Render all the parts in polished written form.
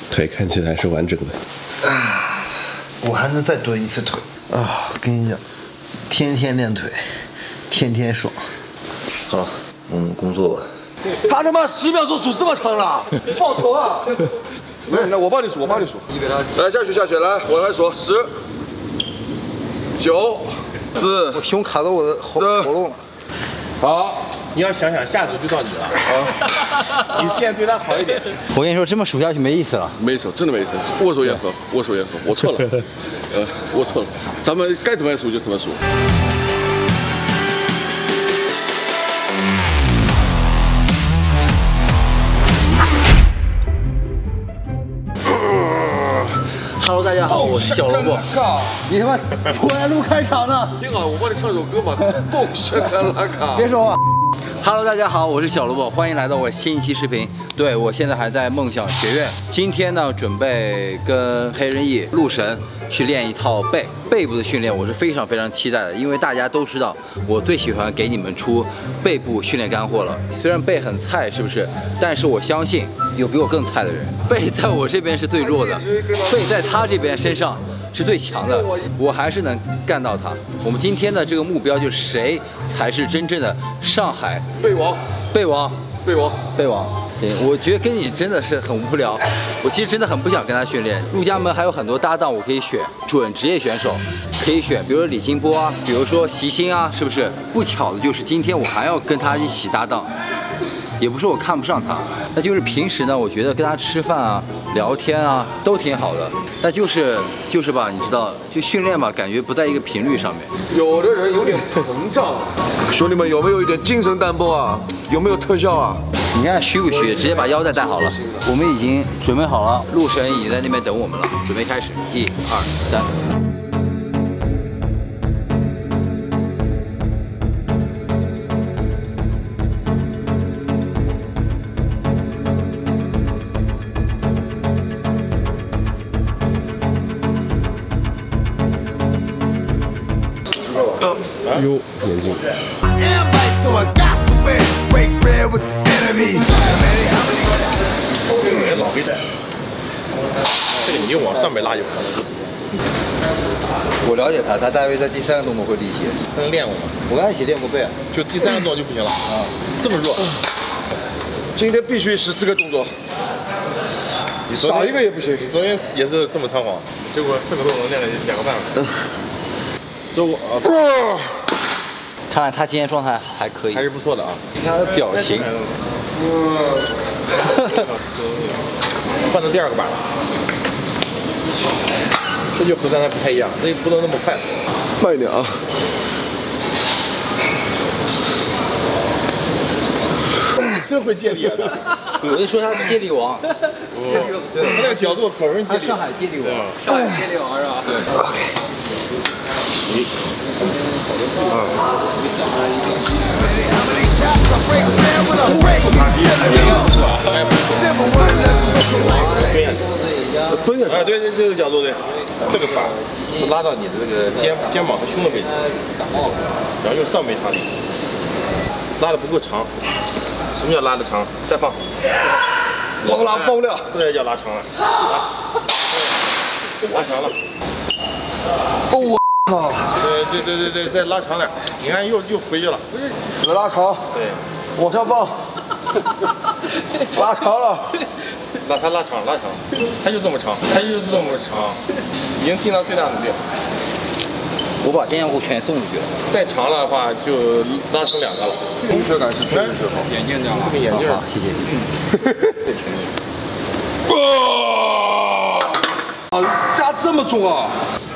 腿看起来是完整的。 我还能再蹲一次腿啊！跟你讲，天天练腿，天天爽。好了，我们工作吧。 他他妈10秒钟数这么长了，报仇啊！没事，那我帮你数，我帮你数。来下去，来，我来数10、9、4， 我胸卡到我的喉咙了。 好， 你要想想，下组就到你了。你现在对他好一点。 我跟你说，这么数下去没意思了。 没意思，真的没意思。握手言和，握手言和，我错了，我错了。咱们该怎么数就怎么数。 Hello， 大家好，我是小萝卜。你他妈我来录开场呢。 挺好，我帮你唱首歌吧。蹦香卡拉卡。 别说话。Hello， 大家好，我是小萝卜，欢迎来到我新一期视频。对，我现在还在梦想学院，今天呢准备跟黑人翼、陆神去练一套背部的训练，我是非常非常期待的，因为大家都知道我最喜欢给你们出背部训练干货了。虽然背很菜，是不是？但是我相信有比我更菜的人。背在我这边是最弱的，背在他这边身上是最强的，我还是能干到他。我们今天的这个目标就是谁才是真正的上海背王。 对，我觉得跟你真的是很无聊。我其实真的很不想跟他训练。陆家门还有很多搭档我可以选，准职业选手可以选，比如说李金波啊，比如说席鑫啊，是不是？不巧的就是今天我还要跟他一起搭档。也不是我看不上他，那就是平时呢，我觉得跟他吃饭啊、聊天啊都挺好的，但就是吧，你知道，就训练吧，感觉不在一个频率上面。 有的人有点膨胀，兄弟们有没有一点精神弹幕啊？有没有特效啊？ 你看虚不虚？直接把腰带带好了，我们已经准备好了，陆神已经在那边等我们了，准备开始，1、2、3。 哟，眼镜。 老黑带，这个你就往上面拉就可能。 我了解他，他大约在第3个动作会力气。 他练过吗？ 我跟他一起练过背， 就第3个动作就不行了啊，这么弱。 今天必须14个动作，少一个也不行。 你昨天也是这么猖狂，结果4个动作练了2个半了。所以我看来他今天状态还可以， 还是不错的啊。 你看他的表情。 换到第2个板了，这就和刚才不太一样，这不能那么快， 慢一点啊。 真会借力啊！ 我就说他接力王， 他那个角度可容易接力。 上海接力王，上海接力王是吧？ 对。蹲下，对，这个角度对，这个板是拉到你的这个肩膀和胸的位置，然后用上背发力，拉的不够长。什么叫拉的长？再放， 放拉放量， 这才叫拉长了。拉长了。 哦，我操！ 对，再拉长点。你看又回去了， 再拉长。 对， 往上放。拉长了。 他拉长，他就这么长，已经尽到最大努力了。 我把肩胛骨全送出去了， 再长了的话就拉成2个了。 同学感是确实好。 眼镜这样了，这个眼镜， 好，谢谢你。 加这么重啊！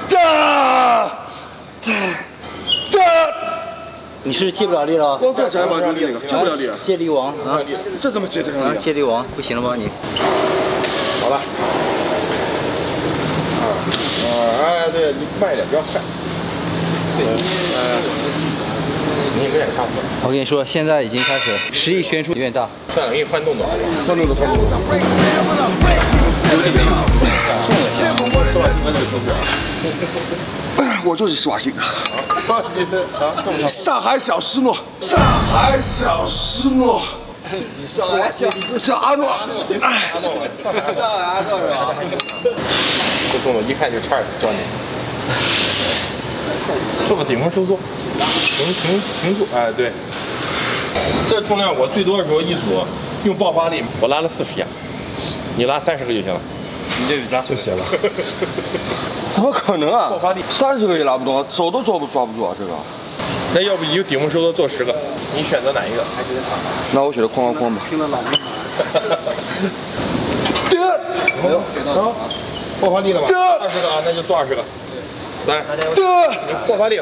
你是借不了力了？ 光做起来把力那个，借不了力。 借力王啊！ 这怎么借得上力？ 借力王不行了吗？你？ 好了。哎，对你慢一点，不要快。你们也差不多。 我跟你说，现在已经开始实力悬殊有点大。 算了，给你换动作， 换动作。 说完今天这个姿势。 我就是施瓦辛格。 这么长。 上海小斯诺。 你是阿诺， 阿诺是吧？这动作一看就是查尔斯教练。做个顶峰收缩，停住，哎对。这重量我最多的时候一组用爆发力，我拉了40下，你拉30个就行了。 你这拉就行了。怎么可能啊？ 爆发力 30个也拉不动，手都抓不住啊这个。 那要不你就顶峰收缩做10个，你选择哪一个？ 那我选择哐吧。 听得老吗？ 好，爆发力了吗？20个啊，那就做20个。3，爆发力。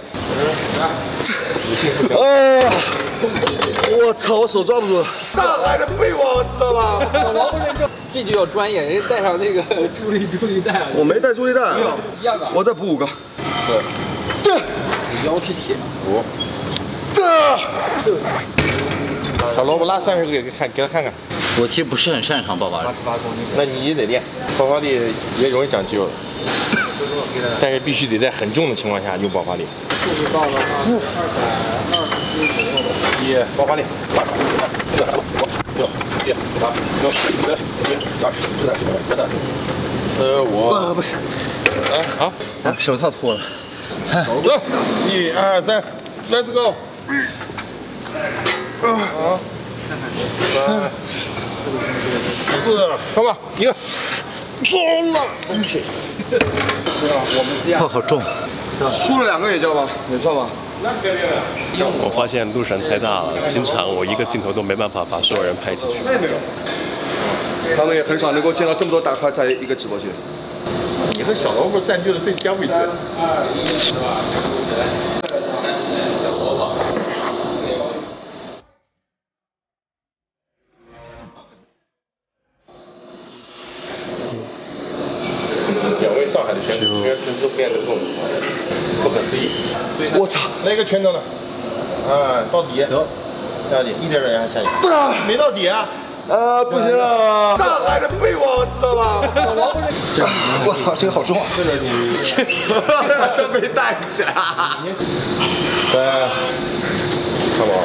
我操，我手抓不住。上海的背王知道吧？ 这就要专业，人家带上那个助力带。 我没带助力带， 一样的。 我再补5个。 腰是铁。 小萝卜拉30个给他看看。 我其实不是很擅长爆发力， 那你也得练，爆发力也容易长肌肉的，但是必须得在很重的情况下用爆发力。爆发力。好， 手套脱了。 走，1、2、3 ，Let's go。好。4，看吧，1个，中了。OK。 好重。 输了2个也叫吗？也算吧。 我发现路神太大了，经常我一个镜头都没办法把所有人拍进去。 那也没有。他们也很少能够见到这么多大咖在一个直播间。 你和小萝卜占据了最佳位置。2位上海的选手居然都练这个动作，不可思议！ 我操， 来一个拳头呢？啊，到底，到底，一点点下去，没到底啊！ 不行了，上海的背王知道吧？ 我操，这个好重啊！ 这个你真没带起来。 3，看吧。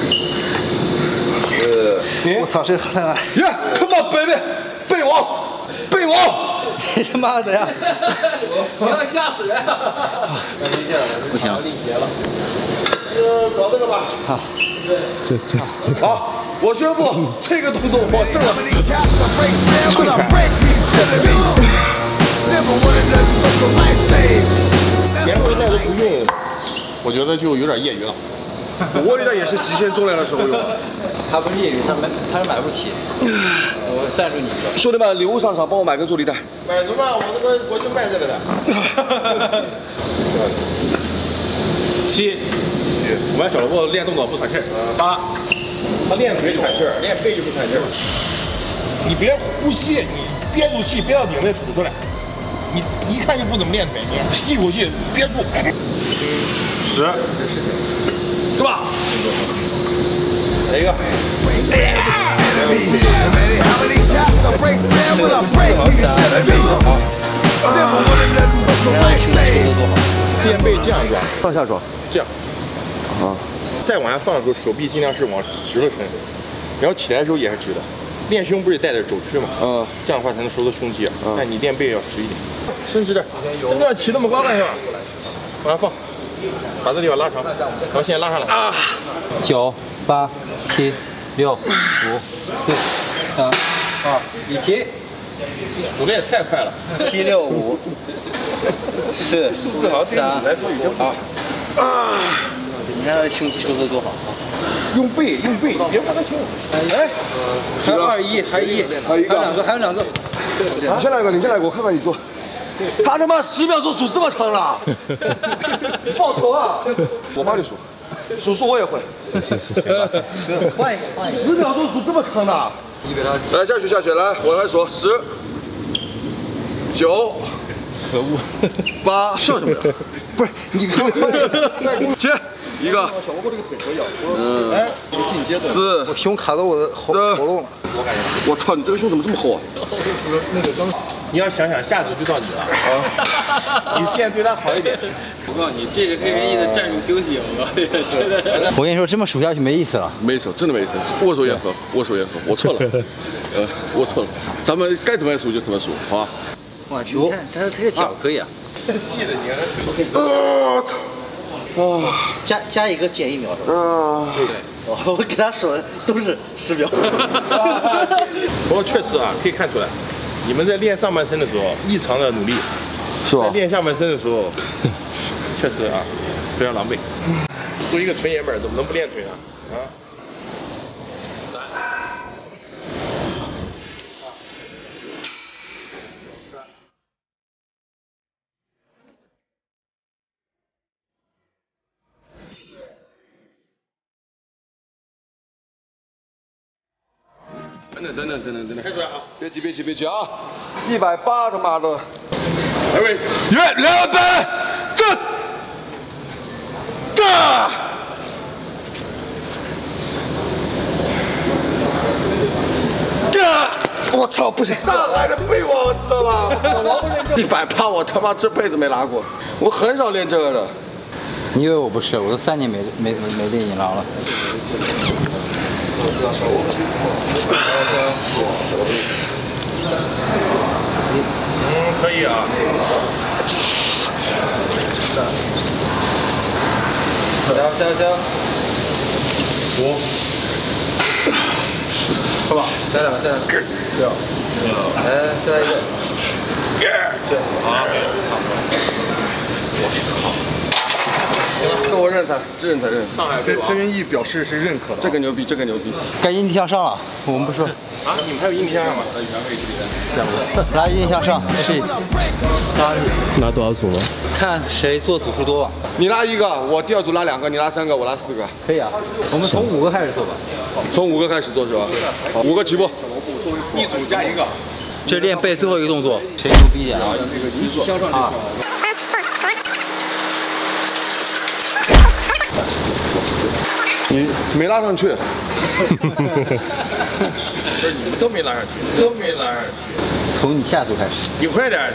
我操，这个太难。 耶 ，Come on baby，背王。 你他妈的呀！ 不要吓死人！不行， 搞这个吧。 好， 好，我宣布这个动作我胜了。 连握力带都不用，我觉得就有点业余了。 握力带也是极限重量的时候用。 他不是业余，他是买不起。我赞助你一个。 兄弟们，礼物上场，帮我买根助力带。 买什么？我就卖这个的。 7，我们小萝卜练动作不喘气儿。8， 他练腿喘气儿，练背就不喘气儿。你别呼吸，你憋住气，憋到顶再吐出来。你一看就不怎么练腿，你吸口气憋住。 10，对吧？ 来一个。垫背这样抓， 上下抓， 这样。啊。再往下放的时候，手臂尽量是往直了伸，然后起来的时候也是直的。练胸不是带着肘屈吗？这样的话才能收缩胸肌。但你练背要直一点，伸直点。这地方起那么高干什么？往下放，把这地方拉长，然后现在拉上来。 9、8、7、6、5、4、3、2、1起。 你数的也太快了。 7、6、5、4、 数字好像对你来说已经好。 你看他胸肌收缩多好。 用背，别看他胸。 哎，还有2、1，还有1，还有2个。 你先来一个，我看看你做。他他妈10秒钟数这么长了，报仇啊！我帮你数，数我也会。 行， 换一个。 10秒钟数这么长的。来下去，来，我来数10、9、8，笑什么呀？不是你看接一个。小萝卜这个腿可以啊。哎，进阶的。4， 我胸卡到我的喉咙了。 我操，你这个胸怎么这么厚啊？ 你要想下组就到你了。你现在对他好一点。 我告诉你，这是黑人一的战术休息，我告诉你，真的。 我跟你说，这么数下去没意思了。 没意思，真的没意思。握手言和，握手言和，我错了，我错了。咱们该怎么数就怎么数，好吧？ 哇，你看他这个脚可以啊。 太细的，你看他加一个减1秒。对，我给他说的都是10秒。 不过确实啊，可以看出来，你们在练上半身的时候异常的努力， 是吧？ 在练下半身的时候，确实啊，非常狼狈。作为一个纯爷们儿，怎么能不练腿呢？啊！ 等，开出来啊！别急啊！180，他妈的！ 来位， 约2本，这，我操，不行！上海的背王知道吧？180，我他妈这辈子没拿过，我很少练这个的。 你以为我不是？我都3年没练引狼了。 可以啊。 行，5，快吧，再来，6，来再来一个， 好， 我认他，认他。 上海背王黑人义表示是认可的。 这个牛逼。 该引体向上了，我们不说。 啊，你们还有引体向上吗？ 来引体向上，试一下。 拿多少组了？ 看谁做组数多吧。 你拿1个，我第2组拿2个，你拿3个，我拿4个。 可以啊，我们从5个开始做吧。 从5个开始做是吧？5个起步。 1组加1个。 这是练背最后一个动作，谁牛逼一点啊？ 引体向上啊！你没拉上去。 不是你们都没拉上去， 从你下组开始。 你快点。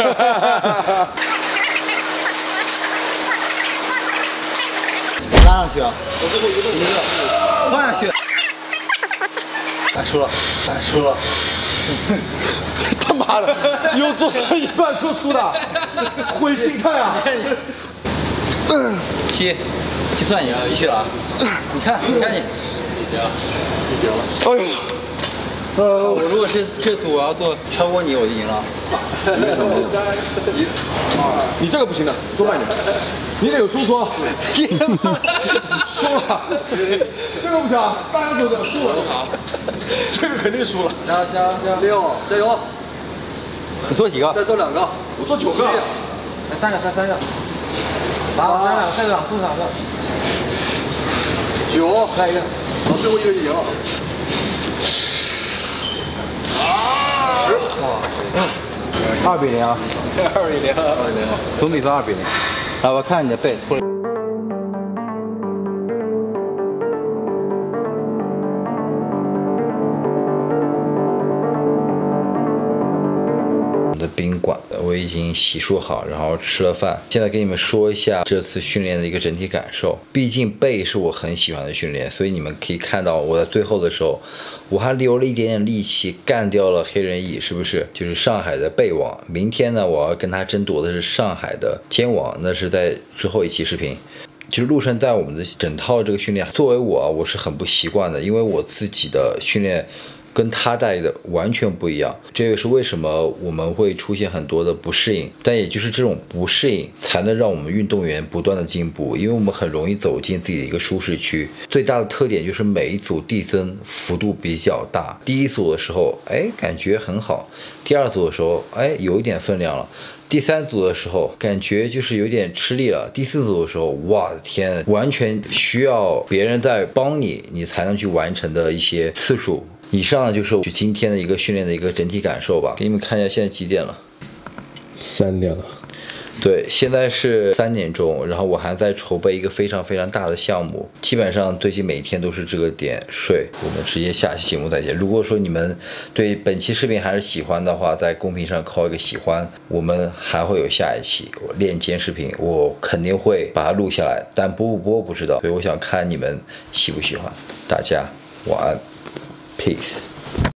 拉上去啊！我最后一个动作，放下去。输了。 他妈的，又做到一半说输的，毁心态啊 ！7，计算你继续了啊！你看你。 哎呦！ 我如果是这组我要做超过你，我就赢了。 你这个不行的，多慢点，你得有输出。输了，这个不行，大家都输了，这个肯定输了。 行，6，加油！你做几个？ 再做2个，我做9个。 3个，3个。好，3个，再做2个。 9， 来一个， 好，最后一个赢了。 2比0啊！2比0，总比分2比0。来，我看你的背。的宾馆，我已经洗漱好，然后吃了饭。现在给你们说一下这次训练的一个整体感受。毕竟背是我很喜欢的训练，所以你们可以看到我在最后的时候，我还留了一点点力气，干掉了黑人义，是不是？就是上海的背王。明天呢，我要跟他争夺的是上海的肩王，那是在之后一期视频。其实陆生在我们的整套这个训练，作为我是很不习惯的，因为我自己的训练跟他带的完全不一样，这也是为什么我们会出现很多的不适应。但也就是这种不适应，才能让我们运动员不断的进步，因为我们很容易走进自己的一个舒适区。最大的特点就是每一组递增幅度比较大。第1组的时候，感觉很好；第2组的时候，有一点分量了。第3组的时候，感觉就是有点吃力了。第4组的时候，哇天，完全需要别人在帮你，你才能去完成的一些次数。以上呢就是今天的一个训练的一个整体感受吧。给你们看一下现在几点了？ 3点了。 对，现在是3点钟，然后我还在筹备一个非常大的项目，基本上最近每天都是这个点睡。我们直接下期节目再见。如果说你们对本期视频还是喜欢的话，在公屏上扣一个喜欢，我们还会有下一期练肩视频，我肯定会把它录下来，但播不播不知道，所以我想看你们喜不喜欢。大家晚安 ，peace。